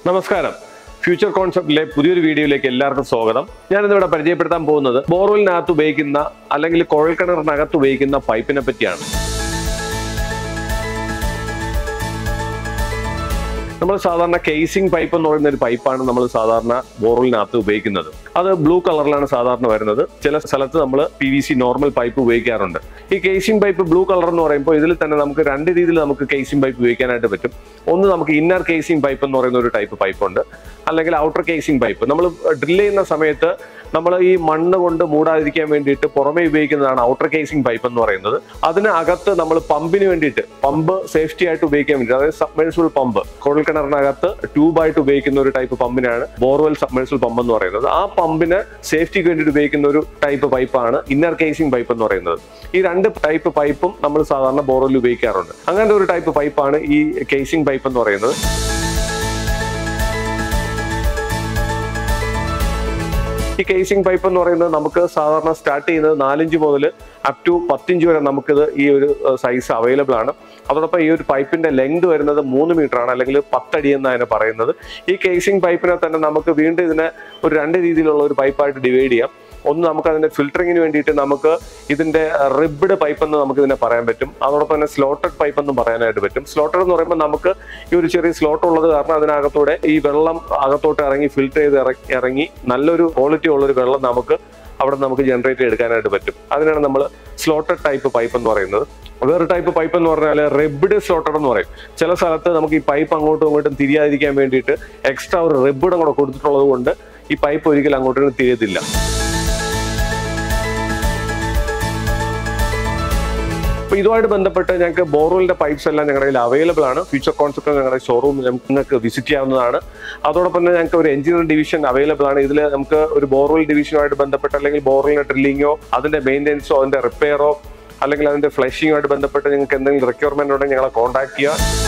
നമസ്കാരം. ഫ്യൂച്ചർ കോൺസെപ്റ്റിലെ പുതിയൊരു വീഡിയോയിലേക്ക് എല്ലാവർക്കും സ്വാഗതം. ഞാനിന്നിവിടെ പരിചയപ്പെടുത്താൻ പോകുന്നത് ബോർവെലിനകത്ത് ഉപയോഗിക്കുന്ന അല്ലെങ്കിൽ കുഴൽക്കിണറിനകത്ത് ഉപയോഗിക്കുന്ന പൈപ്പിനെ പറ്റിയാണ്. നമ്മൾ സാധാരണ കേസിംഗ് പൈപ്പ് എന്ന് പറയുന്ന ഒരു പൈപ്പാണ് നമ്മൾ സാധാരണ ബോർവെലിനകത്ത് ഉപയോഗിക്കുന്നത്. അത് ബ്ലൂ കളറിലാണ് സാധാരണ വരുന്നത്. ചില സ്ഥലത്ത് നമ്മൾ PVC നോർമൽ പൈപ്പ് ഉപയോഗിക്കാറുണ്ട്. ഈ കേസിംഗ് പൈപ്പ് ബ്ലൂ കളർ എന്ന് പറയുമ്പോൾ ഇതിൽ തന്നെ നമുക്ക് രണ്ട് രീതിയിൽ നമുക്ക് കേസിംഗ് പൈപ്പ് ഉപയോഗിക്കാനായിട്ട് പറ്റും. ഒന്ന്, നമുക്ക് ഇന്നർ കേസിംഗ് പൈപ്പ് എന്ന് പറയുന്ന ഒരു ടൈപ്പ് പൈപ്പ് ഉണ്ട്, അല്ലെങ്കിൽ ഔട്ടർ കേസിംഗ് പൈപ്പ്. നമ്മൾ ഡ്രിൽ ചെയ്യുന്ന സമയത്ത് നമ്മൾ ഈ മണ്ണ് കൊണ്ട് മൂടാതിരിക്കാൻ വേണ്ടിയിട്ട് പുറമേ ഉപയോഗിക്കുന്നതാണ് ഔട്ടർ കേസിംഗ് പൈപ്പ് എന്ന് പറയുന്നത്. അതിന് അകത്ത് നമ്മൾ പമ്പിന് വേണ്ടിയിട്ട്, പമ്പ് സേഫ്റ്റി ആയിട്ട് ഉപയോഗിക്കാൻ വേണ്ടിയിട്ട്, അതായത് സബ്മേഴ്സിബിൾ പമ്പ്, കുഴൽക്കിണറിനകത്ത് ട്യൂബായിട്ട് ഉപയോഗിക്കുന്ന ഒരു ടൈപ്പ് പമ്പിനാണ് ബോർവെൽ സബ്മേഴ്സിബിൾ പമ്പ് എന്ന് പറയുന്നത്. ആ പമ്പിന് സേഫ്റ്റിക്ക് വേണ്ടിയിട്ട് ഉപയോഗിക്കുന്ന ഒരു ടൈപ്പ് പൈപ്പാണ് ഇന്നർ കേസിംഗ് പൈപ്പ് എന്ന് പറയുന്നത്. ഈ രണ്ട് ടൈപ്പ് പൈപ്പും നമ്മൾ സാധാരണ ബോർവെൽ ഉപയോഗിക്കാറുണ്ട്. അങ്ങനത്തെ ഒരു ടൈപ്പ് പൈപ്പാണ് ഈ കേസിംഗ് പൈപ്പ് എന്ന് പറയുന്നത്. ഈ കേസിംഗ് പൈപ്പ് എന്ന് പറയുന്നത് നമുക്ക് സാധാരണ സ്റ്റാർട്ട് ചെയ്യുന്നത് 4 ഇഞ്ച് മുതൽ അപ് ടു 10 ഇഞ്ച് വരെ നമുക്കിത് ഈ ഒരു സൈസ് അവൈലബിൾ ആണ്. അതോടൊപ്പം ഈ ഒരു പൈപ്പിന്റെ ലെങ്ത് വരുന്നത് 3 മീറ്റർ ആണ്, അല്ലെങ്കിൽ 10 അടി എന്നാണ് പറയുന്നത്. ഈ കേസിംഗ് പൈപ്പിനെ തന്നെ നമുക്ക് വീണ്ടും ഇതിനെ ഒരു രണ്ട് രീതിയിലുള്ള ഒരു പൈപ്പായിട്ട് ഡിവൈഡ് ചെയ്യാം. ഒന്ന്, നമുക്ക് അതിന്റെ ഫിൽറ്ററിങ്ങിന് വേണ്ടിയിട്ട് നമുക്ക് ഇതിന്റെ റിബ്ഡ് പൈപ്പ് എന്ന് നമുക്ക് ഇതിനെ പറയാൻ പറ്റും. അതോടൊപ്പം തന്നെ സ്ലോട്ടഡ് പൈപ്പ് എന്നും പറയാനായിട്ട് പറ്റും. സ്ലോട്ടഡ് എന്ന് പറയുമ്പോൾ നമുക്ക് ഈ ഒരു ചെറിയ സ്ലോട്ട് ഉള്ളത് കാരണം അതിനകത്തൂടെ ഈ വെള്ളം അകത്തോട്ട് ഇറങ്ങി ഫിൽറ്റർ ചെയ്ത് ഇറങ്ങി നല്ലൊരു ക്വാളിറ്റി ഉള്ളൊരു വെള്ളം നമുക്ക് ജനറേറ്റ് എടുക്കാനായിട്ട് പറ്റും. അതിനാണ് നമ്മൾ സ്ലോട്ടഡ് ടൈപ്പ് പൈപ്പ് എന്ന് പറയുന്നത്. വേറെ ടൈപ്പ് പൈപ്പ് എന്ന് പറഞ്ഞാൽ റിബ്ഡ് സ്ലോട്ടഡ് എന്ന് പറയും. ചില സ്ഥലത്ത് നമുക്ക് ഈ പൈപ്പ് അങ്ങോട്ടും ഇങ്ങോട്ടും തിരിയാതിരിക്കാൻ വേണ്ടിയിട്ട് എക്സ്ട്രാ ഒരു റിബ്ഡ് കൂടെ കൊടുത്തിട്ടുള്ളത് കൊണ്ട് ഈ പൈപ്പ് ഒരിക്കലും അങ്ങോട്ടും തിരിയത്തില്ല. അപ്പോൾ ഇതുമായിട്ട് ബന്ധപ്പെട്ട് ഞങ്ങൾക്ക് ബോർവെലിന്റെ പൈപ്സ് എല്ലാം ഞങ്ങളുടെ കയ്യിൽ അവൈലബിൾ ആണ്. ഫ്യൂച്ചർ കോൺസെപ്റ്റ് ഞങ്ങളുടെ ഷോറൂം നിങ്ങൾക്ക് വിസിറ്റ് ചെയ്യാവുന്നതാണ്. അതോടൊപ്പം തന്നെ ഞങ്ങൾക്ക് ഒരു എഞ്ചിനീയറിംഗ് ഡിവിഷൻ അവൈലബിൾ ആണ്. ഇതിൽ നമുക്ക് ഒരു ബോർവെൽ ഡിവിഷനുമായിട്ട് ബന്ധപ്പെട്ട്, അല്ലെങ്കിൽ ബോർവെലിന്റെ ഡ്രില്ലിങ്ങോ അതിന്റെ മെയിൻ്റെനൻസോ അതിന്റെ റിപ്പയറോ അല്ലെങ്കിൽ അതിന്റെ ഫ്ലഷിങ്ങുമായിട്ട് ബന്ധപ്പെട്ട് നിങ്ങൾക്ക് എന്തെങ്കിലും റിക്വയർമെന്റ് ഉണ്ടെങ്കിൽ ഞങ്ങളെ കോൺടാക്ട് ചെയ്യുക.